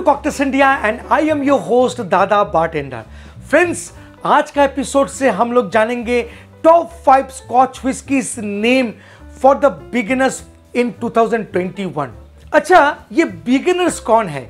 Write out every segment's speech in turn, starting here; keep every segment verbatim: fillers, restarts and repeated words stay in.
Cocktails India and I am your host दादा bartender. Friends, आज का एपिसोड से हम लोग जानेंगे top five scotch whiskies name for the beginners in two thousand twenty one. अच्छा, ये बिगिनर्स कौन है?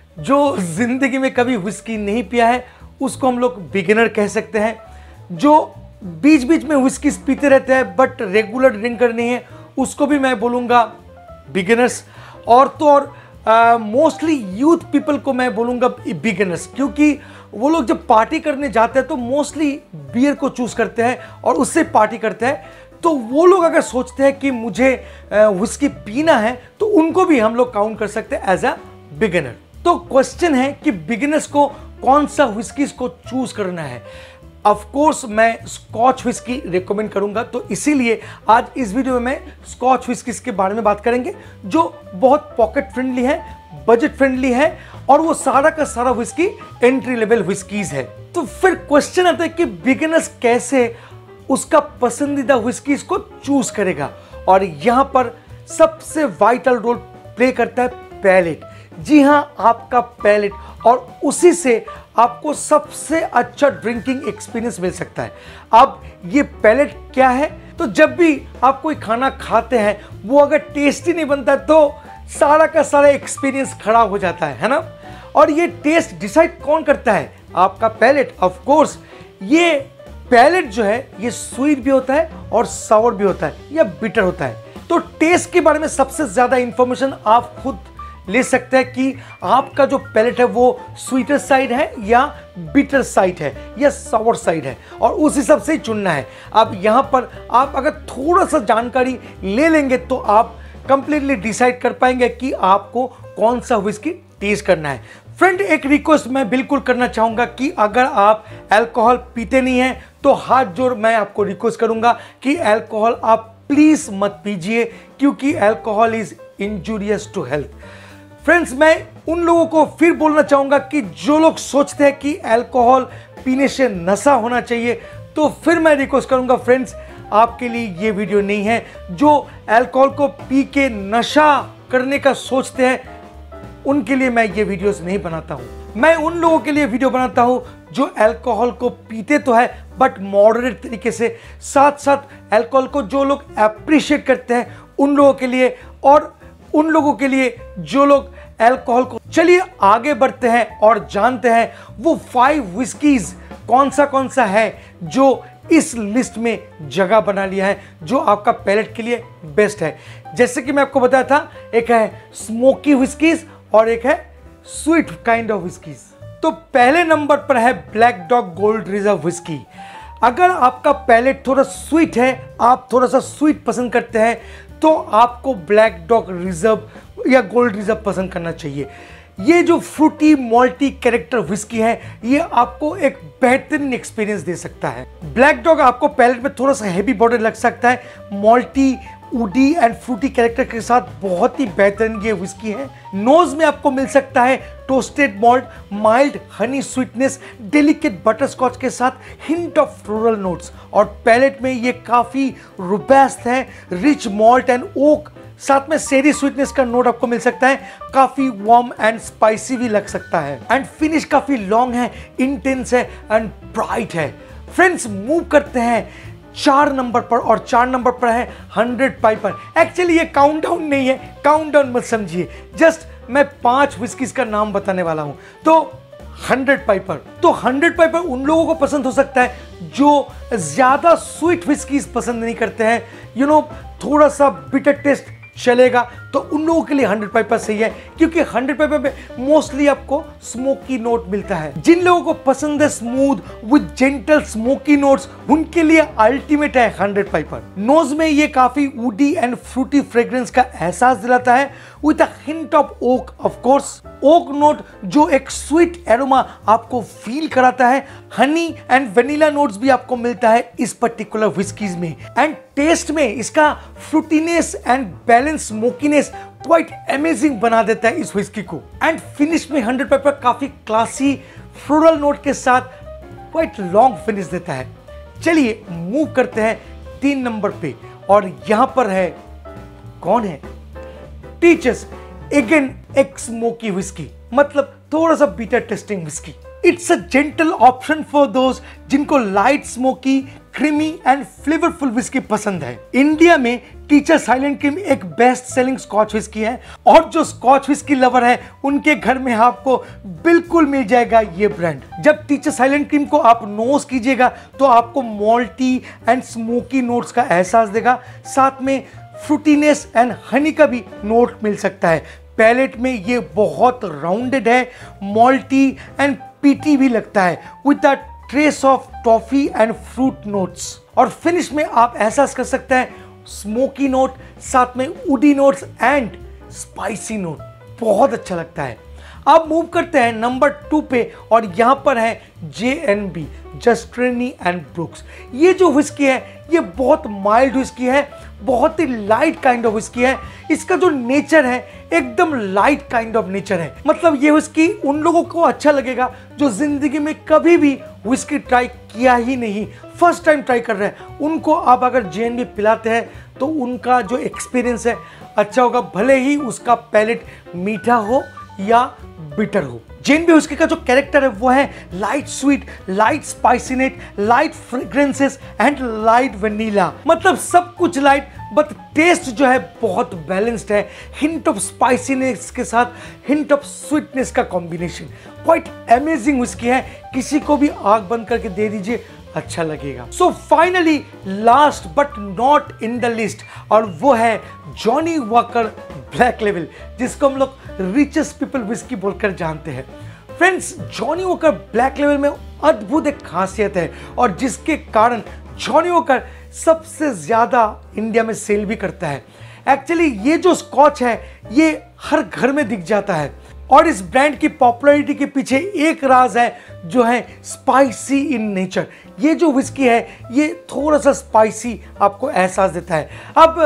जो जिंदगी में कभी व्हिस्की नहीं पिया है उसको हम लोग बिगिनर कह सकते हैं। जो बीच बीच में व्हिस्कीज पीते रहते हैं बट रेगुलर ड्रिंकर नहीं है उसको भी मैं बोलूँगा बिगिनर्स। और तो और मोस्टली यूथ पीपल को मैं बोलूँगा बिगिनर्स, क्योंकि वो लोग जब पार्टी करने जाते हैं तो मोस्टली बियर को चूज़ करते हैं और उससे पार्टी करते हैं। तो वो लोग अगर सोचते हैं कि मुझे व्हिस्की पीना है तो उनको भी हम लोग काउंट कर सकते हैं एज अ बिगिनर। तो क्वेश्चन है कि बिगिनर्स को कौन सा व्हिस्कीज को चूज करना है। ऑफ कोर्स मैं स्कॉच व्हिस्की रिकमेंड करूंगा, तो इसीलिए आज इस वीडियो में मैं स्कॉच व्हिस्कीज के बारे में बात करेंगे जो बहुत पॉकेट फ्रेंडली है, बजट फ्रेंडली है और वो सारा का सारा व्हिस्की एंट्री लेवल व्हिस्कीज है। तो फिर क्वेश्चन आता है कि बिगिनर्स कैसे उसका पसंदीदा व्हिस्कीज को चूज करेगा, और यहां पर सबसे वाइटल रोल प्ले करता है पैलेट। जी हां, आपका पैलेट, और उसी से आपको सबसे अच्छा ड्रिंकिंग एक्सपीरियंस मिल सकता है। अब ये पैलेट क्या है? तो जब भी आप कोई खाना खाते हैं वो अगर टेस्टी नहीं बनता तो सारा का सारा एक्सपीरियंस खराब हो जाता है है ना। और ये टेस्ट डिसाइड कौन करता है? आपका पैलेट। ऑफ कोर्स ये पैलेट जो है ये स्वीट भी होता है और सावर भी होता है या बिटर होता है। तो टेस्ट के बारे में सबसे ज्यादा इंफॉर्मेशन आप खुद ले सकते हैं कि आपका जो पैलेट है वो स्वीटर साइड है या बिटर साइड है या सावर साइड है, और उस हिसाब से ही चुनना है। अब यहाँ पर आप अगर थोड़ा सा जानकारी ले लेंगे तो आप कंप्लीटली डिसाइड कर पाएंगे कि आपको कौन सा व्हिस्की टेस्ट करना है। फ्रेंड, एक रिक्वेस्ट मैं बिल्कुल करना चाहूँगा कि अगर आप अल्कोहल पीते नहीं हैं तो हाथ जोड़ मैं आपको रिक्वेस्ट करूँगा कि अल्कोहल आप प्लीज़ मत पीजिए, क्योंकि alcohol is injurious to health. Friends, मैं उन लोगों को फिर बोलना चाहूँगा कि जो लोग सोचते हैं कि अल्कोहल पीने से नशा होना चाहिए, तो फिर मैं रिक्वेस्ट करूँगा फ्रेंड्स, आपके लिए ये वीडियो नहीं है। जो अल्कोहल को पी के नशा करने का सोचते हैं उनके लिए मैं ये वीडियोस नहीं बनाता हूँ। मैं उन लोगों के लिए वीडियो बनाता हूँ जो अल्कोहल को पीते तो है बट मॉडरेट तरीके से, साथ साथ अल्कोहल को जो लोग अप्रिशिएट करते हैं उन लोगों के लिए, और उन लोगों के लिए जो लोग अल्कोहल को। चलिए आगे बढ़ते हैं और जानते हैं वो फाइव व्हिस्कीज कौन सा कौन सा है जो इस लिस्ट में जगह बना लिया है, जो आपका पैलेट के लिए बेस्ट है। जैसे कि मैं आपको बताया था, एक है स्मोकी व्हिस्कीज और एक है स्वीट काइंड ऑफ व्हिस्कीज। तो पहले नंबर पर है black dog gold reserve whisky. अगर आपका पैलेट थोड़ा स्वीट है, आप थोड़ा सा स्वीट पसंद करते हैं, तो आपको ब्लैक डॉग रिजर्व या गोल्ड रिजर्व पसंद करना चाहिए। ये जो फ्रूटी मॉल्टी कैरेक्टर व्हिस्की है ये आपको एक बेहतरीन एक्सपीरियंस दे सकता है। ब्लैक डॉग आपको पैलेट में थोड़ा सा हैवी बॉडी लग सकता है, malty woody and fruity character के साथ बहुत ही बेहतरीन ये व्हिस्की है। नोज में आपको मिल सकता है toasted malt, mild honey sweetness, delicate butter scotch के साथ हिंट ऑफ फ्लोरल नोट्स, और पैलेट में ये काफी रोबस्ट है, रिच मॉल्ट एंड ओक, साथ में सेरी स्वीटनेस का नोट आपको मिल सकता है, काफी वार्म एंड स्पाइसी भी लग सकता है, एंड फिनिश काफी लॉन्ग है, इंटेंस है एंड ब्राइट है। फ्रेंड्स, मूव करते हैं चार नंबर पर, और चार नंबर पर है हंड्रेड पाइपर। एक्चुअली ये काउंटडाउन नहीं है, काउंटडाउन मत समझिए, जस्ट मैं पांच व्हिस्कीज का नाम बताने वाला हूं। तो हंड्रेड पाइपर, तो हंड्रेड पाइपर उन लोगों को पसंद हो सकता है जो ज्यादा स्वीट व्हिस्कीज पसंद नहीं करते हैं, यू नो थोड़ा सा बिटर टेस्ट चलेगा, तो उन लोगों के लिए हंड्रेड पाइपर सही है, क्योंकि हंड्रेड पाइपर में मोस्टली आपको स्मोकी नोट मिलता है। जिन लोगों को पसंद है smooth with gentle smoky notes, उनके लिए अल्टीमेट है हंड्रेड पाइपर। नोज में ये काफी वुडी एंड फ्रूटी फ्रेग्रेंस का एहसास दिलाता है with a hint of oak. Of course oak note जो एक स्वीट एरोमा आपको फील कराता है। हनी एंड वेनिला नोट्स भी आपको मिलता है इस पर्टिकुलर व्हिस्कीज में, एंड टेस्ट में इसका fruitiness and balance smokiness quite amazing बना देता है इस व्हिस्की को। एंड फिनिश में हंड्रेड पाइपर काफी क्लासी फ्लोरल नोट के साथ क्वाइट लॉन्ग फिनिश देता है। चलिए मूव करते हैं तीन नंबर पे, और यहां पर है कौन है? टीचर्स अगेन एक स्मोकी व्हिस्की, मतलब थोड़ा सा bitter tasting whisky. It's a gentle option for those जिनको light smoky, creamy and flavourful whisky पसंद है। इंडिया में टीचर साइलेंट क्रीम एक बेस्ट सेलिंग स्कॉच विस्की है और जो स्कॉच विस्की लवर है उनके घर में आपको बिल्कुल मिल जाएगा ये ब्रांड। जब टीचर साइलेंट क्रीम को आप नोज कीजिएगा तो आपको मॉल्टी एंड स्मोकी नोट्स का एहसास देगा, साथ में फ्रूटीनेस एंड हनी का भी नोट मिल सकता है। पैलेट में ये बहुत राउंडेड है, मॉल्टी एंड पीटी भी लगता है with a trace of toffee and fruit notes. और फिनिश में आप एहसास कर सकते हैं स्मोकी नोट, साथ में woody notes and spicy note. बहुत अच्छा लगता है। अब मूव करते हैं नंबर टू पे और यहां पर है J N B, Justerini and Brooks. ये जो विस्की है ये बहुत माइल्ड विस्की है, बहुत ही लाइट काइंड ऑफ विस्की है। इसका जो नेचर है एकदम लाइट काइंड ऑफ नेचर है। मतलब ये विस्की उन लोगों को अच्छा लगेगा जो जिंदगी में कभी भी विस्की ट्राई किया ही नहीं, फर्स्ट टाइम ट्राई कर रहे हैं। उनको आप अगर जे एन बी पिलाते हैं तो उनका जो एक्सपीरियंस है अच्छा होगा, भले ही उसका पैलेट मीठा हो या बिटर हो। जे एन बी विस्की का जो कैरेक्टर है वो है light sweet, light spiciness, light fragrances and light vanilla. मतलब सब कुछ लाइट बट टेस्ट जो है बहुत बैलेंस्ड है। हिंट ऑफ स्पाइसीनेस के साथ हिंट ऑफ स्वीटनेस का कॉम्बिनेशन क्वाइट अमेजिंग विस्की है। किसी को भी आंख बंद करके दे दीजिए, अच्छा लगेगा। So finally last but not in the list, और वो है जॉनी वॉकर ब्लैक लेवल, जिसको हम लोग रिचेस्ट पीपल विस्की बोलकर जानते हैं। Friends, Johnnie Walker black level में अद्भुत एक खासियत है और जिसके कारण जॉनी वॉकर सबसे ज्यादा इंडिया में सेल भी करता है। एक्चुअली ये जो स्कॉच है ये हर घर में दिख जाता है और इस ब्रांड की पॉपुलैरिटी के पीछे एक राज है जो है स्पाइसी इन नेचर। ये जो विस्की है ये थोड़ा सा स्पाइसी आपको एहसास देता है। अब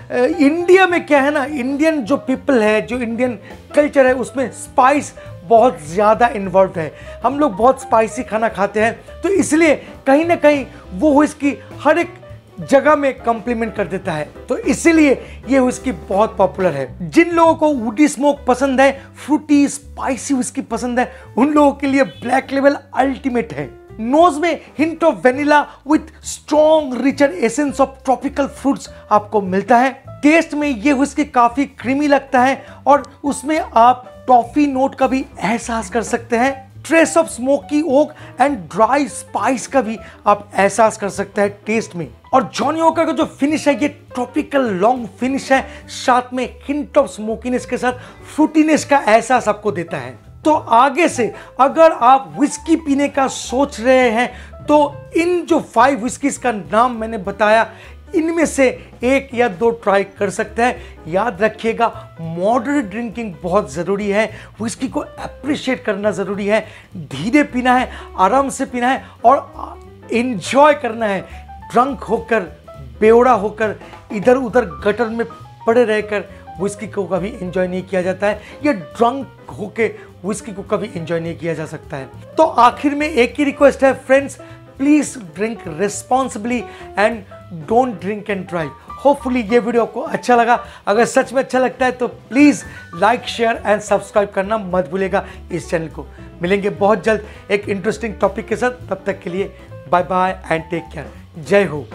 इंडिया में क्या है ना, इंडियन जो पीपल है, जो इंडियन कल्चर है उसमें स्पाइस बहुत ज़्यादा इन्वॉल्व है। हम लोग बहुत स्पाइसी खाना खाते हैं, तो इसलिए कहीं ना कहीं वो विस्की हर एक जगह में कॉम्प्लीमेंट कर देता है। तो इसीलिए ये विस्की बहुत पॉपुलर है। जिन लोगों को वुडी स्मोक पसंद है, फ्रूटी स्पाइसी विस्की पसंद है, उन लोगों के लिए ब्लैक लेवल अल्टीमेट है। नोज में hint of vanilla with strong richer essence of tropical fruits आपको मिलता है। टेस्ट में ये विस्की काफी क्रीमी लगता है और उसमें आप टॉफी नोट का भी एहसास कर सकते हैं। Trace of smoky oak and dry spice का भी आप एहसास कर सकते हैं टेस्ट में। और जॉनी वॉकर का जो फिनिश है ये ट्रॉपिकल लॉन्ग फिनिश है, साथ में हिंट ऑफ स्मोकीनेस के साथ फ्रूटीनेस का एहसास आपको देता है। तो आगे से अगर आप विस्की पीने का सोच रहे हैं तो इन जो फाइव विस्कीज का नाम मैंने बताया इनमें से एक या दो ट्राई कर सकते हैं। याद रखिएगा मॉडरेट ड्रिंकिंग बहुत ज़रूरी है, विस्की को अप्रिशिएट करना ज़रूरी है, धीरे पीना है, आराम से पीना है और एंजॉय करना है। ड्रंक होकर, बेवड़ा होकर, इधर उधर गटर में पड़े रहकर विस्की को कभी एंजॉय नहीं किया जाता है, या ड्रंक होके विस्की को कभी एंजॉय नहीं किया जा सकता है। तो आखिर में एक ही रिक्वेस्ट है friends, please drink responsibly and don't drink and drive. Hopefully ये वीडियो आपको अच्छा लगा। अगर सच में अच्छा लगता है तो please like, share and subscribe करना मत भूलिएगा इस चैनल को। मिलेंगे बहुत जल्द एक इंटरेस्टिंग टॉपिक के साथ, तब तक के लिए bye bye and take care. जय हो।